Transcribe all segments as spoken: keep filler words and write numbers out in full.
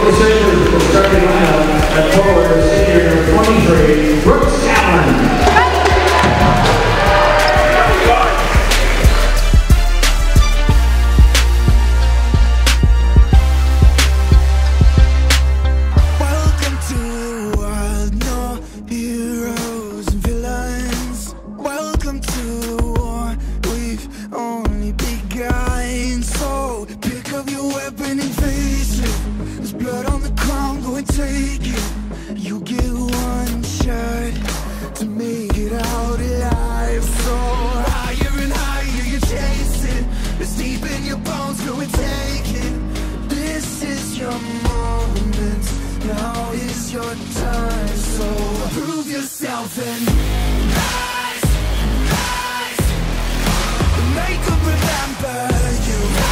decisions, starting lineup at forward, senior number twenty-three, Brooks Allen. Take it, you get one shot to make it out alive. So higher and higher you chase it, it's deep in your bones, go and take it. This is your moment, now is your time. So prove yourself and rise, rise, make them remember you.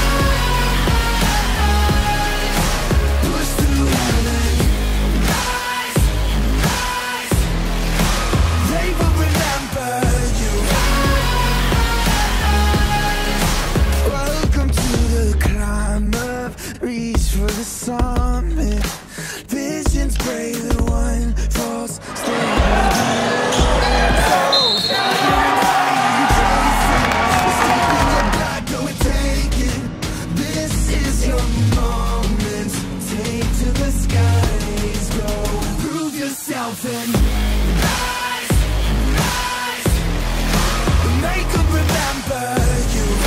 For the summit, visions brave, the one false stay. Go and take it. This is your moment. Take to the skies, go prove yourself and rise, rise. Make them remember you.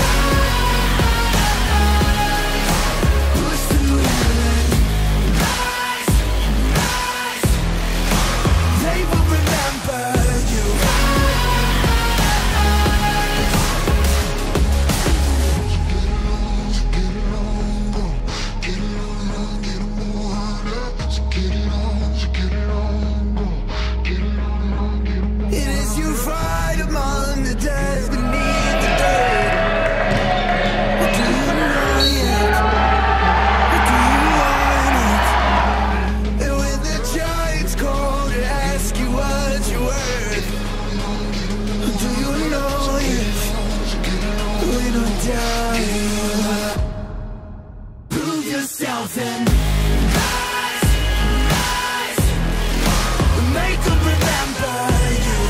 Prove yourself and rise, rise. Make them remember you.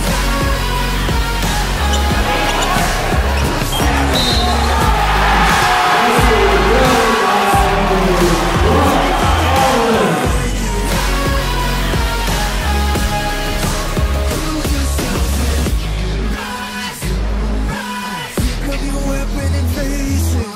Prove yourself and rise, rise. Pick up your weapon and face it.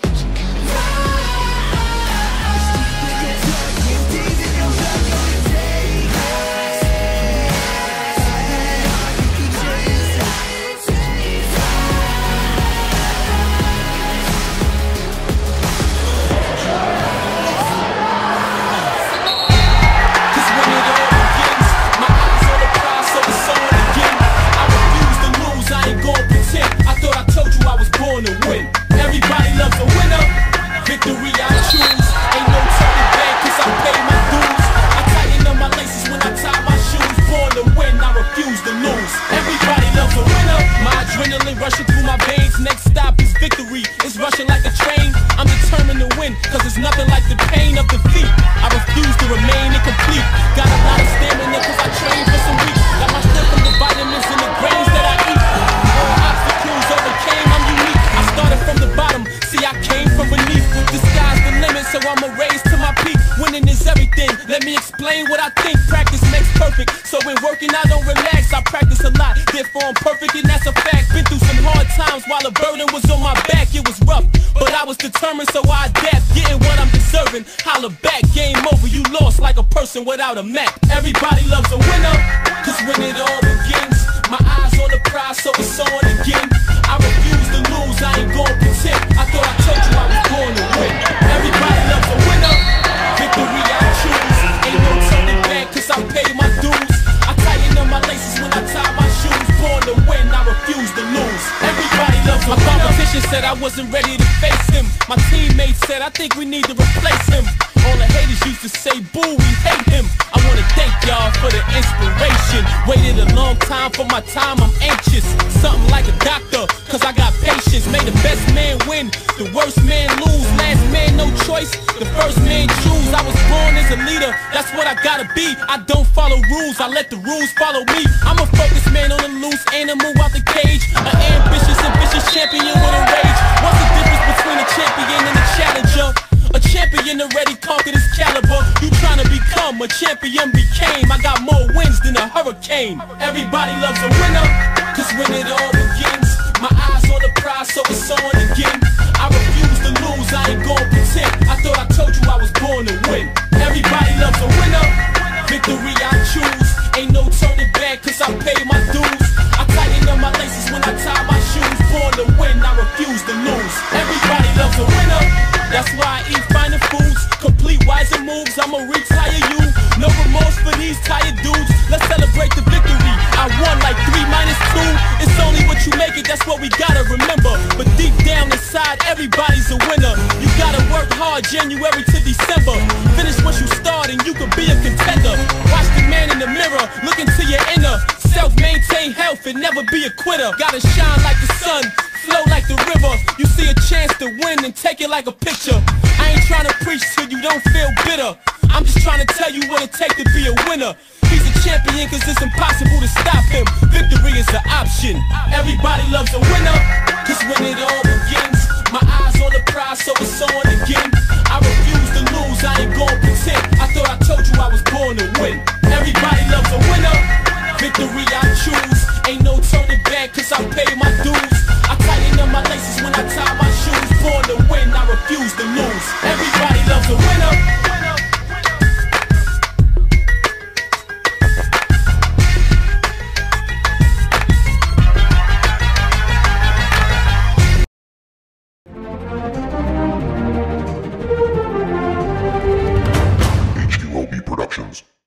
Everybody loves a winner. Victory I choose. Ain't no turning back cause I pay my dues. I tighten up my laces when I tie my shoes. Born to win, I refuse to lose. Everybody loves a winner. My adrenaline rushing through my veins. Next stop is victory. It's rushing like a train. I'm determined to win cause it's nothing like the pain of defeat. I refuse to remain incomplete. Got a lot of stamina cause I train for some weeks. Got my strength from the vitamins and the grains that I eat. All obstacles overcame, I'm unique. I started from the bottom, see I came from beneath. The sky's the limit, so I'ma raise to my peak. Winning is everything, let me explain what I think. Practice makes perfect, so when working I don't relax. I practice a lot, therefore I'm perfect and that's a fact. Been through some hard times while the burden was on my back. It was rough, but I was determined, so I adapt. Getting what I'm deserving, holla back. Game over, you lost like a person without a map. Everybody loves a winner, cause when it all begins, my eyes on the prize, so it's on again. I refuse to lose, I ain't gon' pretend. I thought I told you I was born to win. Everybody loves a winner. Victory I choose. Ain't no turning back cause I pay my dues. I tighten up my laces when I tie my shoes. Born to win, I refuse to lose. Everybody loves a winner. My competition said I wasn't ready to face him. My teammates said I think we need to replace him. All the haters used to say boo, we hate him. I wanna thank y'all for the inspiration. Waited a long time for my time, I'm anxious. Something like a doctor, cause I got patience. May the best man win, the worst man lose. Last man no choice, the first man choose. I was born as a leader, that's what I gotta be. I don't follow rules, I let the rules follow me. I'm a focused man on the loose, animal out the cage. An ambitious and vicious champion with a rage. What's the difference between a champion and a challenger? A champion already conquered his caliber. You tryna become a champion became. I got more wins than a hurricane. Everybody loves a winner, cause when it all begins, my eyes on the prize, so it's on again. I refuse to lose, I ain't gon' pretend. I thought I told you I was born to win. Everybody loves a winner, victory I choose. Ain't no turning back, cause I pay my dues. I tighten up my laces when I tie my shoes. Born to win, I refuse to lose. Everybody loves a winner, that's why I eat finer foods. Complete wiser moves, I'ma retire you. No remorse for these tired dudes. Let's celebrate the victory. I won like three minus two. It's only what you make it, that's what we gotta remember. But deep down inside, everybody's a winner. You gotta work hard January to December. Finish what you start and you can be a contender. Watch the man in the mirror, look into your inner self, maintain health and never be a quitter. Gotta shine like the sun, flow like the river. You see a chance to win and take it like a picture. I ain't trying to preach till you don't feel bitter. I'm just trying to tell you what it takes to be a winner. He's a champion cause it's impossible to stop him. Victory is the option. Everybody loves a winner, cause when it all begins, my eyes on the prize, so it's on again. I refuse to lose, I ain't gon' pretend. I thought I told you I was born to win. Everybody loves a winner, victory I choose. Ain't no turning back cause I pay my dues. I tighten up my laces when I tie my shoes. Born to win, I refuse to lose. Everybody loves a winner. H Q L B Productions.